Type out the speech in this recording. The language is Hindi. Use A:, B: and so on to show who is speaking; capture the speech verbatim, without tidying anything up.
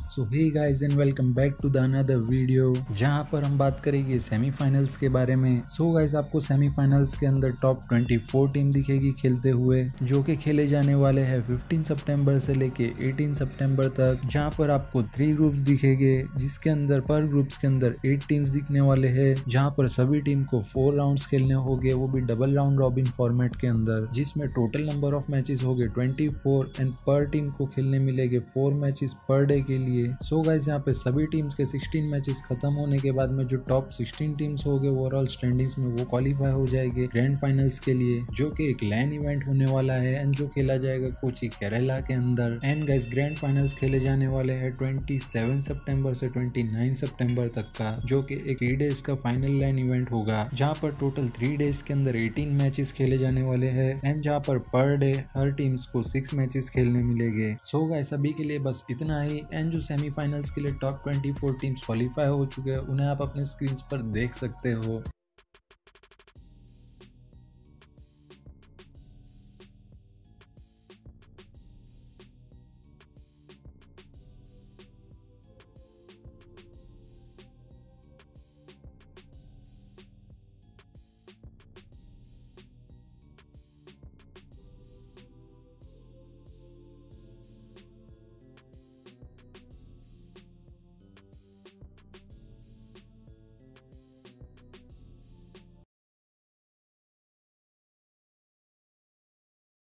A: So hey guys and welcome back to the another video, जहां पर हम बात करेंगे सेमीफाइनल्स के बारे में। सो so गाइस, आपको सेमीफाइनल्स के अंदर टॉप चौबीस टीम दिखेगी खेलते हुए, जो कि खेले जाने वाले हैं पंद्रह सितंबर से लेके अठारह सितंबर तक। जहां पर आपको थ्री ग्रुप्स दिखेंगे, जिसके अंदर पर ग्रुप्स के अंदर एट टीम्स दिखने वाले हैं, जहां पर सभी टीम को फोर राउंड्स खेलने होंगे, वो भी डबल राउंड रॉबिन फॉर्मेट के अंदर, जिसमें टोटल नंबर ऑफ मैचेस हो गए चौबीस एंड पर टीम को खेलने मिलेंगे फोर मैचेस पर डे के लिए। सो गाइस, यहाँ पे सभी टीम्स के सोलह मैचेस खत्म होने के बाद में जो टॉप सोलह टीम्स हो गए ओवरऑल स्टैंडिंग्स में, वो क्वालिफाई हो जाएंगे ग्रैंड फाइनल्स के लिए, जो कि एक लैन इवेंट होने वाला है एंड जो खेला जाएगा कोची केरला के अंदर। एंड गाइस, ग्रैंड फाइनल्स खेले जाने वाले हैं सत्ताईस सितंबर से उनतीस सितंबर तक का, जो कि एक थ्री डेज का फाइनल लैन इवेंट होगा, जहां पर टोटल थ्री डेज के अंदर अठारह मैचेस खेले जाने वाले हैं एंड जहां पर पर डे हर टीम्स को सिक्स मैचेस खेलने मिलेंगे। सो गाइस, अभी के लिए बस इतना ही। एंड जो सेमीफाइनल्स के लिए टॉप चौबीस टीम्स क्वालिफाई हो चुके हैं, उन्हें आप अपने स्क्रीन पर देख सकते हो।